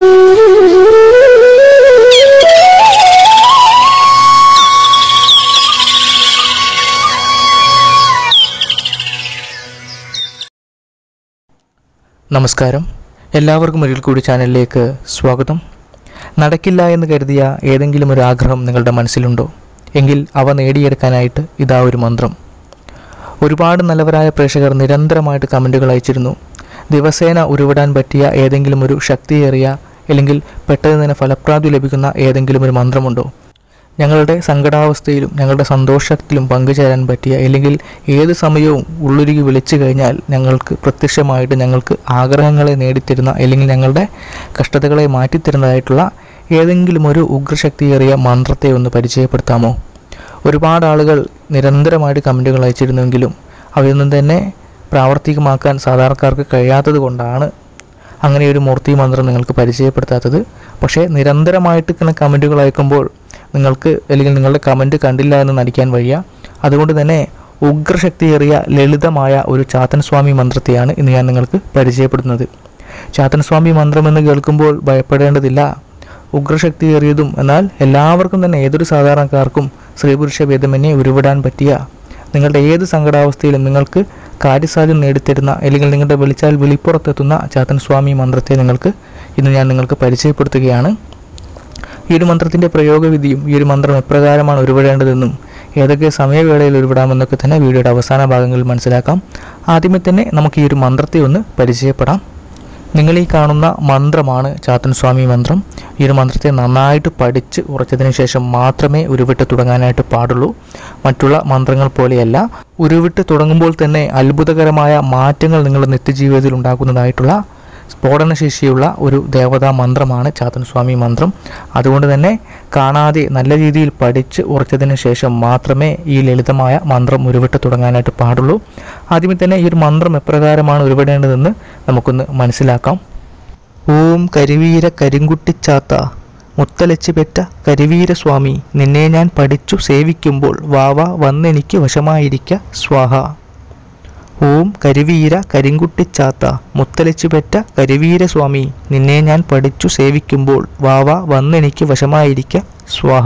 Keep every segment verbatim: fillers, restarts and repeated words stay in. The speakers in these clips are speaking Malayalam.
നമസ്കാരം, എല്ലാവർക്കും ഒരിക്കൽ കൂടി ചാനലിലേക്ക് സ്വാഗതം. നടക്കില്ല എന്ന് കരുതിയ ഏതെങ്കിലും ഒരു ആഗ്രഹം നിങ്ങളുടെ മനസ്സിലുണ്ടോ? എങ്കിൽ അവ നേടിയെടുക്കാനായിട്ട് ഇതാ ഒരു മന്ത്രം. ഒരുപാട് നല്ലവരായ പ്രേക്ഷകർ നിരന്തരമായിട്ട് കമൻറ്റുകൾ അയച്ചിരുന്നു. ദിവസേന ഉരുവിടാൻ പറ്റിയ ഏതെങ്കിലും ഒരു ശക്തിയേറിയ അല്ലെങ്കിൽ പെട്ടെന്ന് തന്നെ ഫലപ്രാപ്തി ലഭിക്കുന്ന ഏതെങ്കിലും ഒരു മന്ത്രമുണ്ടോ? ഞങ്ങളുടെ സങ്കടാവസ്ഥയിലും ഞങ്ങളുടെ സന്തോഷത്തിലും പങ്കുചേരാൻ പറ്റിയ, അല്ലെങ്കിൽ ഏത് സമയവും ഉള്ളുരുകി വിളിച്ചു കഴിഞ്ഞാൽ ഞങ്ങൾക്ക് പ്രത്യക്ഷമായിട്ട് ഞങ്ങൾക്ക് ആഗ്രഹങ്ങളെ നേടിത്തരുന്ന, അല്ലെങ്കിൽ ഞങ്ങളുടെ കഷ്ടതകളെ മാറ്റിത്തരുന്നതായിട്ടുള്ള ഏതെങ്കിലും ഒരു ഉഗ്രശക്തിയേറിയ മന്ത്രത്തെ ഒന്ന് പരിചയപ്പെടുത്താമോ? ഒരുപാട് ആളുകൾ നിരന്തരമായിട്ട് കമൻറ്റുകൾ അയച്ചിരുന്നെങ്കിലും അവയൊന്നും തന്നെ പ്രാവർത്തികമാക്കാൻ സാധാരണക്കാർക്ക് കഴിയാത്തത് കൊണ്ടാണ് അങ്ങനെ ഒരു മൂർത്തി മന്ത്രം നിങ്ങൾക്ക് പരിചയപ്പെടുത്താത്തത്. പക്ഷേ നിരന്തരമായിട്ട് ഇങ്ങനെ കമൻറ്റുകൾ അയക്കുമ്പോൾ നിങ്ങൾക്ക്, അല്ലെങ്കിൽ നിങ്ങളുടെ കമൻറ്റ് കണ്ടില്ല എന്ന് നടിക്കാൻ വയ്യ. അതുകൊണ്ട് തന്നെ ഉഗ്രശക്തിയേറിയ ലളിതമായ ഒരു ചാത്തൻ സ്വാമി മന്ത്രത്തെയാണ് ഇന്ന് ഞാൻ നിങ്ങൾക്ക് പരിചയപ്പെടുത്തുന്നത്. ചാത്തൻ സ്വാമി മന്ത്രം എന്ന് കേൾക്കുമ്പോൾ ഭയപ്പെടേണ്ടതില്ല. ഉഗ്രശക്തിയേറിയതും എന്നാൽ എല്ലാവർക്കും തന്നെ, ഏതൊരു സാധാരണക്കാർക്കും സ്ത്രീപുരുഷ ഭേദമന്യേ ഉരുവിടാൻ പറ്റിയ, നിങ്ങളുടെ ഏത് സങ്കടാവസ്ഥയിലും നിങ്ങൾക്ക് കാര്യസാധ്യം നേടിത്തരുന്ന, അല്ലെങ്കിൽ നിങ്ങളുടെ വിളിച്ചാൽ വിളിപ്പുറത്തെത്തുന്ന ചാത്തൻ സ്വാമി മന്ത്രത്തെ നിങ്ങൾക്ക് ഇന്ന് ഞാൻ നിങ്ങൾക്ക് പരിചയപ്പെടുത്തുകയാണ്. ഈ ഒരു മന്ത്രത്തിൻ്റെ പ്രയോഗവിധിയും ഈ ഒരു മന്ത്രം എപ്രകാരമാണ് ഉരുവിടേണ്ടതെന്നും ഏതൊക്കെ സമയവേളയിൽ ഉരുവിടാമെന്നൊക്കെ തന്നെ വീഡിയോയുടെ അവസാന ഭാഗങ്ങളിൽ മനസ്സിലാക്കാം. ആദ്യമേ തന്നെ നമുക്ക് ഈ ഒരു മന്ത്രത്തെ ഒന്ന് പരിചയപ്പെടാം. നിങ്ങൾ ഈ കാണുന്ന മന്ത്രമാണ് ചാത്തൻ സ്വാമി മന്ത്രം. ഈ ഒരു മന്ത്രത്തെ നന്നായിട്ട് പഠിച്ച് ഉറച്ചതിന് ശേഷം മാത്രമേ ഉരുവിട്ട് തുടങ്ങാനായിട്ട് പാടുള്ളൂ. മറ്റുള്ള മന്ത്രങ്ങൾ പോലെയല്ല. ഉരുവിട്ട് തുടങ്ങുമ്പോൾ തന്നെ അത്ഭുതകരമായ മാറ്റങ്ങൾ നിങ്ങളുടെ നിത്യജീവിതത്തിൽ ഉണ്ടാക്കുന്നതായിട്ടുള്ള സ്ഫോടനശേഷിയുള്ള ഒരു ദേവതാ മന്ത്രമാണ് ചാത്തൻ സ്വാമി മന്ത്രം. അതുകൊണ്ട് തന്നെ കാണാതെ നല്ല രീതിയിൽ പഠിച്ച് ഉറച്ചതിന് ശേഷം മാത്രമേ ഈ ലളിതമായ മന്ത്രം ഉരുവിട്ട് തുടങ്ങാനായിട്ട് പാടുള്ളൂ. ആദ്യമേ തന്നെ ഈ ഒരു മന്ത്രം എപ്രകാരമാണ് ഉരുവിടേണ്ടതെന്ന് നമുക്കൊന്ന് മനസ്സിലാക്കാം. ഓം കരിവീര കരിങ്കുട്ടിച്ചാത്ത മുത്തലച്ച് പെറ്റ കരിവീരസ്വാമി, നിന്നെ ഞാൻ പഠിച്ചു സേവിക്കുമ്പോൾ വാവ വന്നെനിക്ക് വശമായിരിക്ക സ്വാഹ. ഓം കരിവീര കരിങ്കുട്ടിച്ചാത്ത മുത്തലച്ചു പെറ്റ കരിവീരസ്വാമി, നിന്നെ ഞാൻ പഠിച്ചു സേവിക്കുമ്പോൾ വാവ വന്നെനിക്ക് വശമായിരിക്ക സ്വാഹ.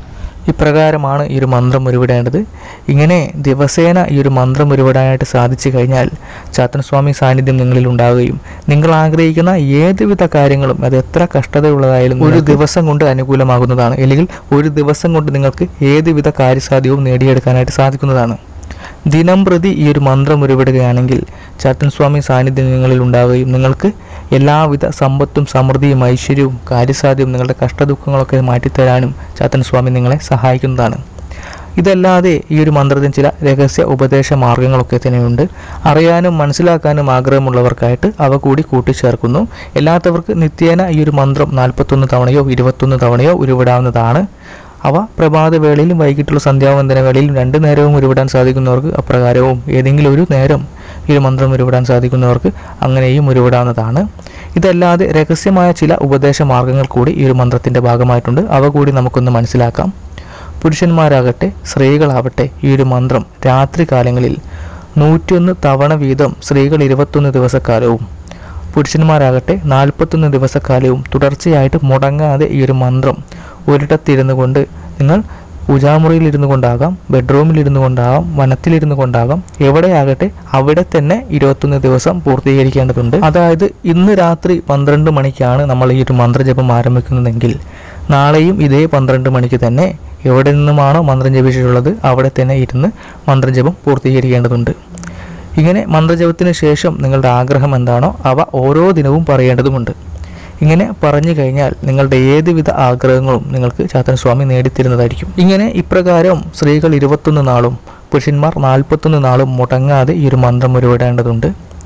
ഇപ്രകാരമാണ് ഈ ഒരു മന്ത്രം ഉരുവിടേണ്ടത്. ഇങ്ങനെ ദിവസേന ഈ ഒരു മന്ത്രം ഉരുവിടാനായിട്ട് സാധിച്ചു കഴിഞ്ഞാൽ ചാത്തൻ സ്വാമി സാന്നിധ്യം നിങ്ങളിൽ ഉണ്ടാവുകയും നിങ്ങൾ ആഗ്രഹിക്കുന്ന ഏതുവിധ കാര്യങ്ങളും, അത് എത്ര കഷ്ടതയുള്ളതായാലും ഒരു ദിവസം കൊണ്ട് അനുകൂലമാകുന്നതാണ്. അല്ലെങ്കിൽ ഒരു ദിവസം കൊണ്ട് നിങ്ങൾക്ക് ഏതുവിധ കാര്യസാധ്യവും നേടിയെടുക്കാനായിട്ട് സാധിക്കുന്നതാണ്. ദിനം പ്രതി ഈ ഒരു മന്ത്രം ഉരുവിടുകയാണെങ്കിൽ ചാത്തൻ സ്വാമി സാന്നിധ്യം നിങ്ങളിൽ ഉണ്ടാവുകയും നിങ്ങൾക്ക് എല്ലാവിധ സമ്പത്തും സമൃദ്ധിയും ഐശ്വര്യവും കാര്യസാധ്യവും നിങ്ങളുടെ കഷ്ടദുഃഖങ്ങളൊക്കെ മാറ്റിത്തരാനും ചാത്തൻ സ്വാമി നിങ്ങളെ സഹായിക്കുന്നതാണ്. ഇതല്ലാതെ ഈ ഒരു മന്ത്രത്തിന് ചില രഹസ്യ ഉപദേശ മാർഗങ്ങളൊക്കെ തന്നെയുണ്ട്. അറിയാനും മനസ്സിലാക്കാനും ആഗ്രഹമുള്ളവർക്കായിട്ട് അവ കൂടി കൂട്ടിച്ചേർക്കുന്നു. എല്ലാത്തവർക്ക് നിത്യേന ഈ ഒരു മന്ത്രം നാൽപ്പത്തൊന്ന് തവണയോ ഇരുപത്തൊന്ന് തവണയോ ഉരുവിടാവുന്നതാണ്. അവ പ്രഭാതവേളയിലും വൈകിട്ടുള്ള സന്ധ്യാവന്തന വേളയിലും രണ്ട് നേരവും ഉരുവിടാൻ സാധിക്കുന്നവർക്ക് അപ്രകാരവും, ഏതെങ്കിലും ഒരു നേരം ഈ ഒരു മന്ത്രം ഉരുവിടാൻ സാധിക്കുന്നവർക്ക് അങ്ങനെയും ഉരുവിടാവുന്നതാണ്. ഇതല്ലാതെ രഹസ്യമായ ചില ഉപദേശ മാർഗങ്ങൾ കൂടി ഈ ഒരു മന്ത്രത്തിൻ്റെ ഭാഗമായിട്ടുണ്ട്. അവ കൂടി നമുക്കൊന്ന് മനസ്സിലാക്കാം. പുരുഷന്മാരാകട്ടെ സ്ത്രീകളാവട്ടെ ഈ ഒരു മന്ത്രം രാത്രി കാലങ്ങളിൽ നൂറ്റിയൊന്ന് തവണ വീതം സ്ത്രീകൾ ഇരുപത്തൊന്ന് ദിവസക്കാലവും പുരുഷന്മാരാകട്ടെ നാൽപ്പത്തൊന്ന് ദിവസക്കാലവും തുടർച്ചയായിട്ട് മുടങ്ങാതെ ഈ ഒരു മന്ത്രം ഒരിടത്തിരുന്നു കൊണ്ട്, നിങ്ങൾ പൂജാമുറിയിലിരുന്നു കൊണ്ടാകാം, ബെഡ്റൂമിലിരുന്നു കൊണ്ടാകാം, വനത്തിലിരുന്നു കൊണ്ടാകാം, എവിടെയാകട്ടെ അവിടെ തന്നെ ഇരുപത്തൊന്ന് ദിവസം പൂർത്തീകരിക്കേണ്ടതുണ്ട്. അതായത് ഇന്ന് രാത്രി പന്ത്രണ്ട് മണിക്കാണ് നമ്മൾ ഈ ഒരു മന്ത്രജപം ആരംഭിക്കുന്നതെങ്കിൽ നാളെയും ഇതേ പന്ത്രണ്ട് മണിക്ക് തന്നെ എവിടെ നിന്നുമാണോ മന്ത്രം ജപിച്ചിട്ടുള്ളത് അവിടെ തന്നെ ഇരുന്ന് മന്ത്രജപം പൂർത്തീകരിക്കേണ്ടതുണ്ട്. ഇങ്ങനെ മന്ത്രജപത്തിന് ശേഷം നിങ്ങളുടെ ആഗ്രഹം എന്താണോ അവ ഓരോ ദിനവും പറയേണ്ടതുമുണ്ട്. ഇങ്ങനെ പറഞ്ഞു കഴിഞ്ഞാൽ നിങ്ങളുടെ ഏതുവിധ ആഗ്രഹങ്ങളും നിങ്ങൾക്ക് ചാത്തൻ സ്വാമി നേടിത്തരുന്നതായിരിക്കും. ഇങ്ങനെ ഇപ്രകാരം സ്ത്രീകൾ ഇരുപത്തൊന്ന് നാളും പുരുഷന്മാർ നാൽപ്പത്തൊന്ന് നാളും മുടങ്ങാതെ ഈ ഒരു മന്ത്രം ഉരുവിടേണ്ടതുണ്ട്.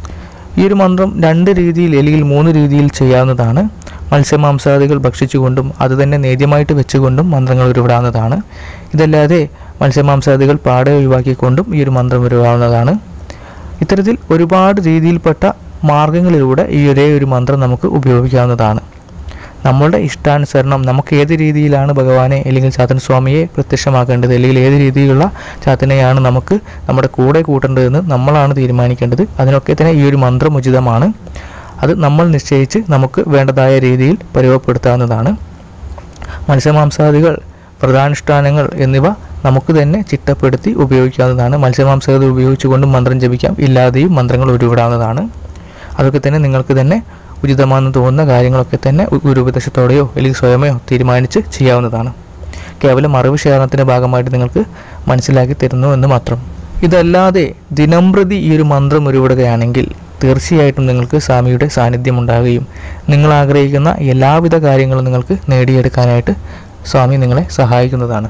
ഈ ഒരു മന്ത്രം രണ്ട് രീതിയിൽ അല്ലെങ്കിൽ മൂന്ന് രീതിയിൽ ചെയ്യാവുന്നതാണ്. മത്സ്യമാംസാദികൾ ഭക്ഷിച്ചുകൊണ്ടും അത് തന്നെ നേദ്യമായിട്ട് വെച്ചുകൊണ്ടും മന്ത്രങ്ങൾ ഉരുവിടാവുന്നതാണ്. ഇതല്ലാതെ മത്സ്യമാംസാദികൾ പാടെ ഒഴിവാക്കിക്കൊണ്ടും ഈ ഒരു മന്ത്രം ഉരുവാവുന്നതാണ്. ഇത്തരത്തിൽ ഒരുപാട് രീതിയിൽപ്പെട്ട മാർഗങ്ങളിലൂടെ ഈ ഒരേ ഒരു മന്ത്രം നമുക്ക് ഉപയോഗിക്കാവുന്നതാണ്. നമ്മളുടെ ഇഷ്ടാനുസരണം നമുക്ക് ഏത് രീതിയിലാണ് ഭഗവാനെ അല്ലെങ്കിൽ ചാത്തൻ സ്വാമിയെ പ്രത്യക്ഷമാക്കേണ്ടത്, അല്ലെങ്കിൽ ഏത് രീതിയിലുള്ള ചാത്തനെയാണ് നമുക്ക് നമ്മുടെ കൂടെ കൂട്ടേണ്ടതെന്ന് നമ്മളാണ് തീരുമാനിക്കേണ്ടത്. അതിനൊക്കെ തന്നെ ഈ ഒരു മന്ത്രം ഉചിതമാണ്. അത് നമ്മൾ നിശ്ചയിച്ച് നമുക്ക് വേണ്ടതായ രീതിയിൽ പ്രയോഗപ്പെടുത്താവുന്നതാണ്. മത്സ്യമാംസാദികൾ, വ്രതാനുഷ്ഠാനങ്ങൾ എന്നിവ നമുക്ക് തന്നെ ചിട്ടപ്പെടുത്തി ഉപയോഗിക്കാവുന്നതാണ്. മത്സ്യമാംസാദികൾ ഉപയോഗിച്ചുകൊണ്ട് മന്ത്രം ജപിക്കാം, ഇല്ലാതെയും മന്ത്രങ്ങൾ ഉരുവിടാവുന്നതാണ്. അതൊക്കെ തന്നെ നിങ്ങൾക്ക് തന്നെ ഉചിതമാണെന്ന് തോന്നുന്ന കാര്യങ്ങളൊക്കെ തന്നെ ഗുരുപദേശത്തോടെയോ അല്ലെങ്കിൽ സ്വയമയോ തീരുമാനിച്ച് ചെയ്യാവുന്നതാണ്. കേവലം അറിവ് ശേഖരണത്തിൻ്റെ ഭാഗമായിട്ട് നിങ്ങൾക്ക് മനസ്സിലാക്കി തരുന്നു എന്ന് മാത്രം. ഇതല്ലാതെ ദിനംപ്രതി ഈ ഒരു മന്ത്രം ഉരുവിടുകയാണെങ്കിൽ തീർച്ചയായിട്ടും നിങ്ങൾക്ക് സ്വാമിയുടെ സാന്നിധ്യം ഉണ്ടാകുകയും നിങ്ങൾ ആഗ്രഹിക്കുന്ന എല്ലാവിധ കാര്യങ്ങളും നിങ്ങൾക്ക് നേടിയെടുക്കാനായിട്ട് സ്വാമി നിങ്ങളെ സഹായിക്കുന്നതാണ്.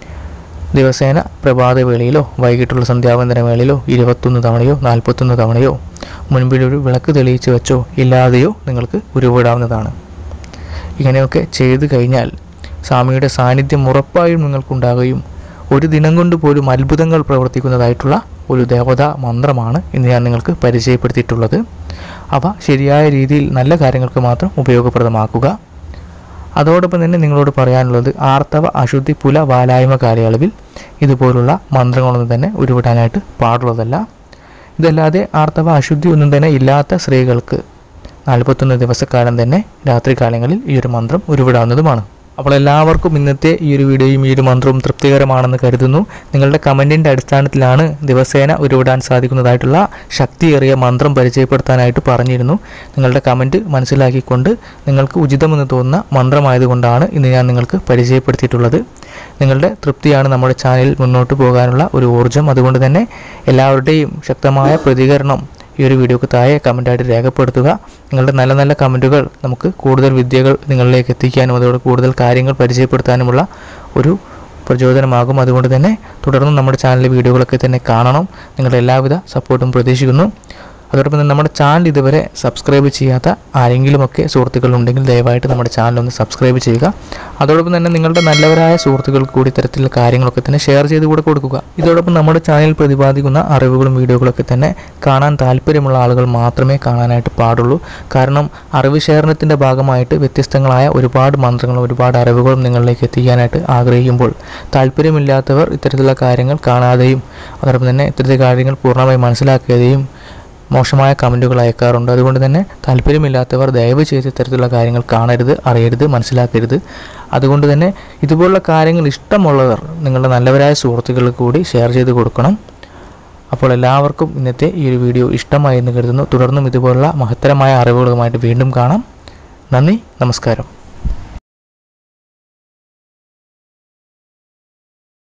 ദിവസേന പ്രഭാതവേളയിലോ വൈകിട്ടുള്ള സന്ധ്യാവന്തന വേളയിലോ ഇരുപത്തൊന്ന് തവണയോ നാൽപ്പത്തൊന്ന് തവണയോ മുൻപിലൊരു വിളക്ക് തെളിയിച്ച് വെച്ചോ ഇല്ലാതെയോ നിങ്ങൾക്ക് ഉരുവിടാവുന്നതാണ്. ഇങ്ങനെയൊക്കെ ചെയ്തു കഴിഞ്ഞാൽ സ്വാമിയുടെ സാന്നിധ്യം ഉറപ്പായും നിങ്ങൾക്കുണ്ടാകുകയും ഒരു ദിനം കൊണ്ട് പോലും അത്ഭുതങ്ങൾ പ്രവർത്തിക്കുന്നതായിട്ടുള്ള ഒരു ദേവതാ മന്ത്രമാണ് ഇന്ന് ഞാൻ നിങ്ങൾക്ക് പരിചയപ്പെടുത്തിയിട്ടുള്ളത്. അവ ശരിയായ രീതിയിൽ നല്ല കാര്യങ്ങൾക്ക് മാത്രം ഉപയോഗപ്രദമാക്കുക. അതോടൊപ്പം തന്നെ നിങ്ങളോട് പറയാനുള്ളത് ആർത്തവ അശുദ്ധി പുല വാലായ്മ കാലയളവിൽ ഇതുപോലുള്ള മന്ത്രങ്ങളൊന്നും തന്നെ ഉരുവിടാനായിട്ട് പാടുള്ളതല്ല. ഇതല്ലാതെ ആർത്തവ അശുദ്ധി ഒന്നും തന്നെ ഇല്ലാത്ത സ്ത്രീകൾക്ക് നാൽപ്പത്തൊന്ന് ദിവസക്കാലം തന്നെ രാത്രികാലങ്ങളിൽ ഈ ഒരു മന്ത്രം ഉരുവിടാവുന്നതുമാണ്. അപ്പോൾ എല്ലാവർക്കും ഇന്നത്തെ ഈ ഒരു വീഡിയോയും ഈ ഒരു മന്ത്രവും തൃപ്തികരമാണെന്ന് കരുതുന്നു. നിങ്ങളുടെ കമൻറ്റിൻ്റെ അടിസ്ഥാനത്തിലാണ് ദിവസേന ഉരുവിടാൻ സാധിക്കുന്നതായിട്ടുള്ള ശക്തിയേറിയ മന്ത്രം പരിചയപ്പെടുത്താനായിട്ട് പറഞ്ഞിരുന്നു. നിങ്ങളുടെ കമൻറ്റ് മനസ്സിലാക്കിക്കൊണ്ട് നിങ്ങൾക്ക് ഉചിതമെന്ന് തോന്നുന്ന മന്ത്രമായതുകൊണ്ടാണ് ഇന്ന് ഞാൻ നിങ്ങൾക്ക് പരിചയപ്പെടുത്തിയിട്ടുള്ളത്. നിങ്ങളുടെ തൃപ്തിയാണ് നമ്മുടെ ചാനലിൽ മുന്നോട്ട് പോകാനുള്ള ഒരു ഊർജ്ജം. അതുകൊണ്ട് തന്നെ എല്ലാവരുടെയും ശക്തമായ പ്രതികരണം ഈ ഒരു വീഡിയോക്ക് താഴെ കമൻറ്റായിട്ട് രേഖപ്പെടുത്തുക. നിങ്ങളുടെ നല്ല നല്ല കമൻറ്റുകൾ നമുക്ക് കൂടുതൽ വിദ്യകൾ നിങ്ങളിലേക്ക് എത്തിക്കാനും അതോടെ കൂടുതൽ കാര്യങ്ങൾ പരിചയപ്പെടുത്താനുമുള്ള ഒരു പ്രചോദനമാകും. അതുകൊണ്ട് തന്നെ തുടർന്നും നമ്മുടെ ചാനലിലെ വീഡിയോകളൊക്കെ തന്നെ കാണണം. നിങ്ങളുടെ എല്ലാവിധ സപ്പോർട്ടും പ്രതീക്ഷിക്കുന്നു. അതോടൊപ്പം തന്നെ നമ്മുടെ ചാനൽ ഇതുവരെ സബ്സ്ക്രൈബ് ചെയ്യാത്ത ആരെങ്കിലുമൊക്കെ സുഹൃത്തുക്കളുണ്ടെങ്കിൽ ദയവായിട്ട് നമ്മുടെ ചാനൽ ഒന്ന് സബ്സ്ക്രൈബ് ചെയ്യുക. അതോടൊപ്പം തന്നെ നിങ്ങളുടെ നല്ലവരായ സുഹൃത്തുക്കൾക്ക് കൂടി ഇത്തരത്തിലുള്ള കാര്യങ്ങളൊക്കെ തന്നെ ഷെയർ ചെയ്ത് കൂടെ കൊടുക്കുക. ഇതോടൊപ്പം നമ്മുടെ ചാനൽ പ്രതിപാദിക്കുന്ന അറിവുകളും വീഡിയോകളൊക്കെ തന്നെ കാണാൻ താല്പര്യമുള്ള ആളുകൾ മാത്രമേ കാണാനായിട്ട് പാടുള്ളൂ. കാരണം അറിവ് ശേഖരണത്തിൻ്റെ ഭാഗമായിട്ട് വ്യത്യസ്തങ്ങളായ ഒരുപാട് മന്ത്രങ്ങളും ഒരുപാട് അറിവുകളും നിങ്ങളിലേക്ക് എത്തിക്കാനായിട്ട് ആഗ്രഹിക്കുമ്പോൾ താല്പര്യമില്ലാത്തവർ ഇത്തരത്തിലുള്ള കാര്യങ്ങൾ കാണാതെയും അതോടൊപ്പം തന്നെ ഇത്തരത്തിലുള്ള കാര്യങ്ങൾ പൂർണ്ണമായി മനസ്സിലാക്കാതെയും മോശമായ കമൻറ്റുകൾ അയക്കാറുണ്ട്. അതുകൊണ്ട് തന്നെ താല്പര്യമില്ലാത്തവർ ദയവ് ചെയ്ത് ഇത്തരത്തിലുള്ള കാര്യങ്ങൾ കാണരുത്, അറിയരുത്, മനസ്സിലാക്കരുത്. അതുകൊണ്ട് തന്നെ ഇതുപോലുള്ള കാര്യങ്ങൾ ഇഷ്ടമുള്ളവർ നിങ്ങളുടെ നല്ലവരായ സുഹൃത്തുക്കൾക്ക് കൂടി ഷെയർ ചെയ്ത് കൊടുക്കണം. അപ്പോൾ എല്ലാവർക്കും ഇന്നത്തെ ഈ ഒരു വീഡിയോ ഇഷ്ടമായി എന്ന് കരുതുന്നു. തുടർന്നും ഇതുപോലുള്ള മഹത്തരമായ അറിവുകളുമായിട്ട് വീണ്ടും കാണാം. നന്ദി, നമസ്കാരം.